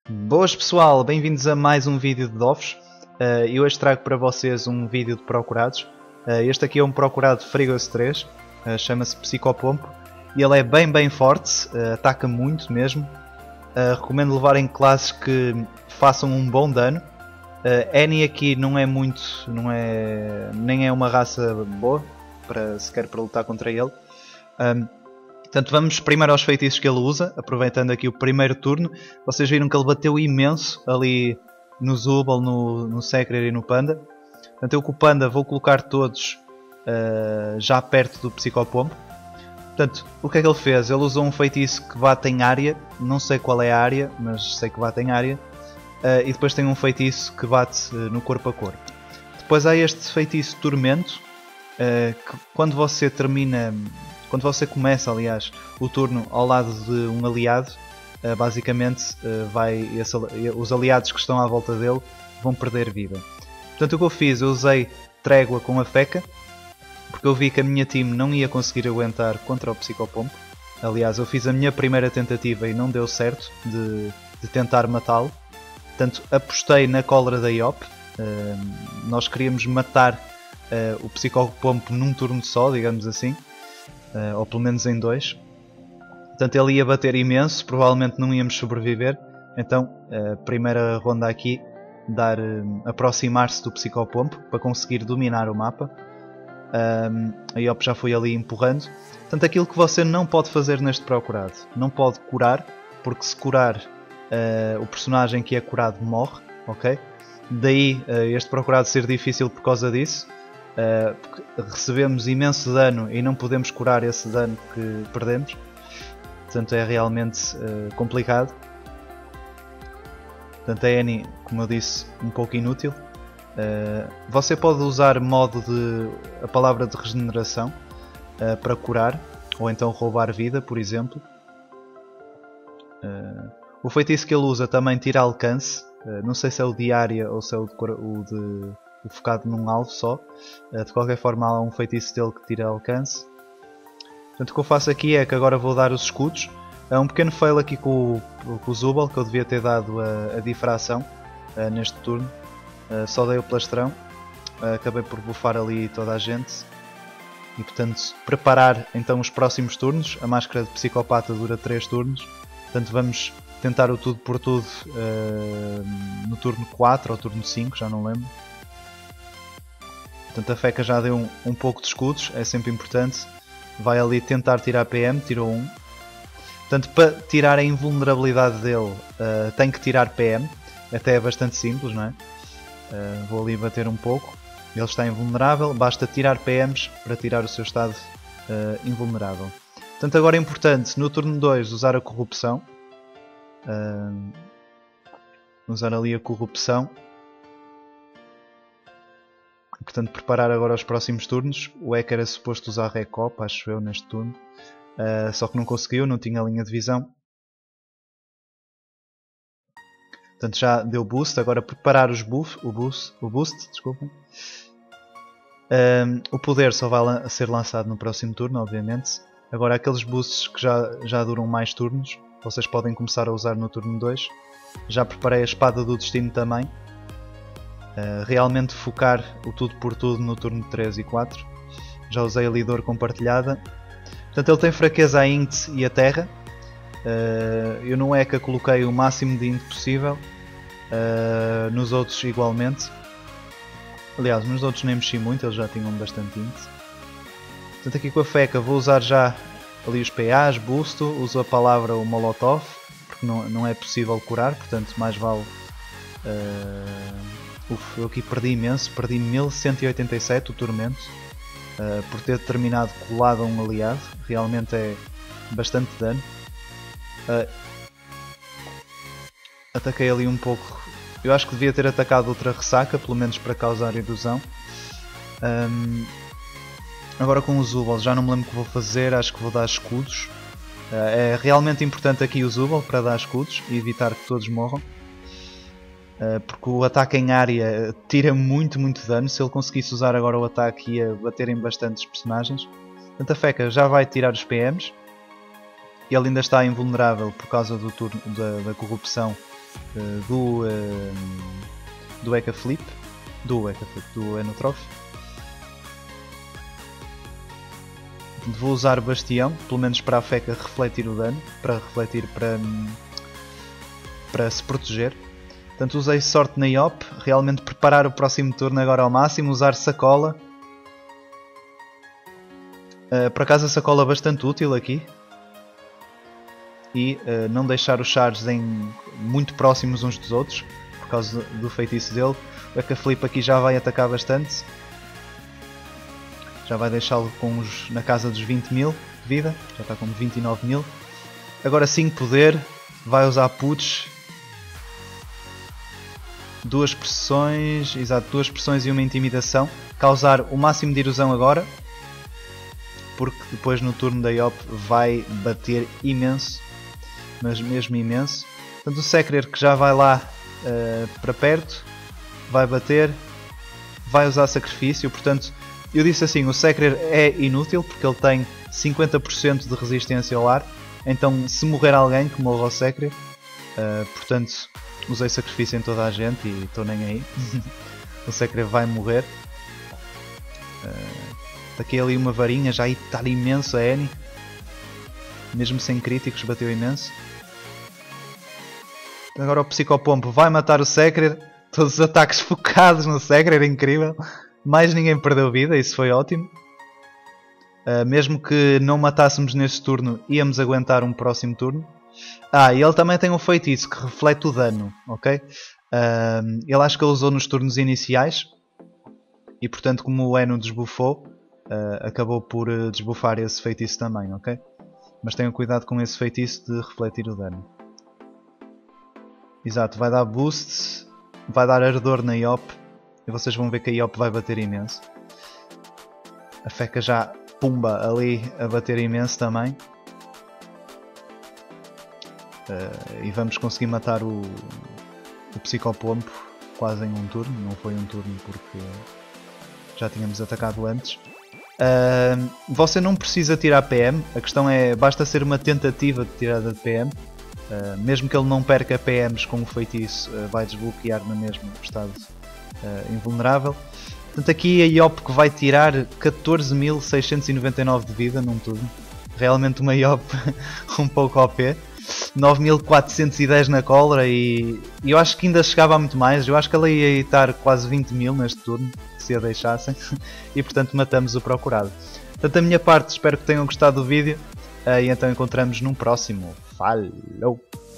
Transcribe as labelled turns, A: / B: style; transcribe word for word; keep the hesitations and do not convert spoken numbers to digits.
A: Boas pessoal, bem-vindos a mais um vídeo de Dofus. uh, e hoje trago para vocês um vídeo de procurados. Uh, este aqui é um procurado Frigos três, uh, chama-se Psicopompo e ele é bem bem forte, uh, ataca muito mesmo. Uh, recomendo levarem classes que façam um bom dano. uh, Annie aqui não é muito, não é, nem é uma raça boa para, sequer para lutar contra ele. um, Portanto, vamos primeiro aos feitiços que ele usa, aproveitando aqui o primeiro turno. Vocês viram que ele bateu imenso ali no Zubal, no, no Sekrir e no Panda. Portanto, eu com o Panda vou colocar todos uh, já perto do Psicopompo. Portanto, o que é que ele fez? Ele usou um feitiço que bate em área, não sei qual é a área, mas sei que bate em área. Uh, e depois tem um feitiço que bate uh, no corpo a corpo. Depois há este feitiço Tormento, uh, que quando você termina... Quando você começa, aliás, o turno ao lado de um aliado, basicamente vai, esse, os aliados que estão à volta dele vão perder vida. Portanto, o que eu fiz, eu usei Trégua com a Feca, porque eu vi que a minha team não ia conseguir aguentar contra o Psicopompo. Aliás, eu fiz a minha primeira tentativa e não deu certo de, de tentar matá-lo. Portanto, apostei na cólera da Iop. Uh, nós queríamos matar uh, o Psicopompo num turno só, digamos assim. Uh, ou pelo menos em dois. Portanto, ele ia bater imenso, provavelmente não íamos sobreviver. Então, a uh, primeira ronda aqui, dar uh, aproximar-se do Psicopompo para conseguir dominar o mapa. Um, a Iop já foi ali empurrando. Portanto, aquilo que você não pode fazer neste procurado, não pode curar, porque se curar uh, o personagem que é curado morre, ok? Daí uh, este procurado ser difícil por causa disso. Uh, porque recebemos imenso dano e não podemos curar esse dano que perdemos, portanto é realmente uh, complicado. Portanto, a Annie, como eu disse, um pouco inútil. Uh, você pode usar modo de a palavra de regeneração uh, para curar, ou então roubar vida, por exemplo. Uh, o feitiço que ele usa também tira alcance, uh, não sei se é o de área ou se é o de, o de o focado num alvo só. De qualquer forma, há um feitiço dele que tira alcance. Portanto, o que eu faço aqui é que agora vou dar os escudos. É um pequeno fail aqui com o, com o Zubal, que eu devia ter dado a, a difração uh, neste turno. Uh, só dei o plastrão. Uh, acabei por buffar ali toda a gente. E portanto, preparar então os próximos turnos. A máscara de psicopata dura três turnos. Portanto, vamos tentar o tudo por tudo uh, no turno quatro ou turno cinco, já não lembro. Portanto, a Feca já deu um, um pouco de escudos, é sempre importante. Vai ali tentar tirar P M, tirou um. Portanto, para tirar a invulnerabilidade dele, uh, tem que tirar P M. Até é bastante simples, não é? Uh, vou ali bater um pouco. Ele está invulnerável, basta tirar P Ms para tirar o seu estado uh, invulnerável. Portanto, agora é importante, no turno dois, usar a corrupção. Uh, usar ali a corrupção. Portanto, preparar agora os próximos turnos. O Ek era suposto usar Recop, acho eu, neste turno. Uh, só que não conseguiu, não tinha linha de visão. Portanto, já deu boost. Agora preparar os buff, o, boost, o boost. Desculpem. Um, o poder só vai lan ser lançado no próximo turno, obviamente. Agora, aqueles boosts que já, já duram mais turnos, vocês podem começar a usar no turno dois. Já preparei a espada do destino também. Uh, realmente focar o tudo por tudo no turno três e quatro. Já usei a Lidor compartilhada. Portanto, ele tem fraqueza a Int e a Terra. Uh, eu no Eka coloquei o máximo de Int possível. Uh, nos outros igualmente. Aliás, nos outros nem mexi muito, eles já tinham bastante Int. Portanto, aqui com a Feca vou usar já ali os P As, Busto. Uso a palavra o Molotov, porque não, não é possível curar, portanto mais vale... Uh, Uf, eu aqui perdi imenso, perdi mil cento e oitenta e sete o Tormento uh, por ter terminado colado a um aliado, realmente é bastante dano. Uh, ataquei ali um pouco, eu acho que devia ter atacado outra ressaca, pelo menos para causar ilusão. Um, agora com o Zubal, já não me lembro o que vou fazer, acho que vou dar escudos. Uh, é realmente importante aqui o Zubal para dar escudos e evitar que todos morram. Uh, porque o ataque em área tira muito, muito dano. Se ele conseguisse usar agora o ataque, ia bater em bastantes personagens. Portanto, a Feca já vai tirar os P Ms. Ele ainda está invulnerável por causa do turno, da, da corrupção uh, do, uh, do Eka Flip, do Eka Flip, do Enotroph. Vou usar Bastião, pelo menos para a Feca refletir o dano, para refletir para, para se proteger. Portanto, usei sorte na I O P, realmente preparar o próximo turno agora ao máximo, usar sacola. Uh, por acaso a sacola é bastante útil aqui. E uh, não deixar os chars em muito próximos uns dos outros, por causa do feitiço dele. O Eka Flip aqui já vai atacar bastante. Já vai deixá-lo com os, na casa dos vinte mil de vida, já está com vinte e nove mil. Agora sim poder, vai usar putos. Duas pressões, exato, duas pressões e uma intimidação. Causar o máximo de erosão agora, porque depois no turno da I O P vai bater imenso, mas mesmo imenso. Portanto o Sekrir que já vai lá uh, para perto, vai bater, vai usar sacrifício, portanto eu disse assim, o Sekrir é inútil porque ele tem cinquenta por cento de resistência ao ar, então se morrer alguém que morra ao Sekrir, uh, portanto usei sacrifício em toda a gente e estou nem aí. O Sekrir vai morrer. Uh, Taquei ali uma varinha, já está imenso a Annie. Mesmo sem críticos, bateu imenso. Agora o Psicopompo vai matar o Sekrir. Todos os ataques focados no Sekrir, incrível. Mais ninguém perdeu vida, isso foi ótimo. Uh, mesmo que não matássemos neste turno, íamos aguentar um próximo turno. Ah, e ele também tem um feitiço que reflete o dano, ok? Uh, ele acho que ele usou nos turnos iniciais. E portanto, como o Eno desbufou, uh, acabou por uh, desbufar esse feitiço também, ok? Mas tenham cuidado com esse feitiço de refletir o dano. Exato, vai dar boost, vai dar ardor na I O P. E vocês vão ver que a I O P vai bater imenso. A Feca já pumba ali a bater imenso também. Uh, e vamos conseguir matar o, o Psicopompo quase em um turno. Não foi um turno porque já tínhamos atacado antes. Uh, você não precisa tirar P M, a questão é, basta ser uma tentativa de tirada de P M. Uh, mesmo que ele não perca P Ms com o feitiço, uh, vai desbloquear no mesmo estado uh, invulnerável. Portanto aqui a I O P que vai tirar catorze mil seiscentos e noventa e nove de vida num turno. Realmente uma I O P um pouco O P. nove mil quatrocentos e dez na cólera e, e eu acho que ainda chegava a muito mais. Eu acho que ela ia estar quase vinte mil neste turno, se a deixassem. E portanto matamos o procurado. Portanto da minha parte espero que tenham gostado do vídeo. Uh, e então encontramos num próximo. Falou!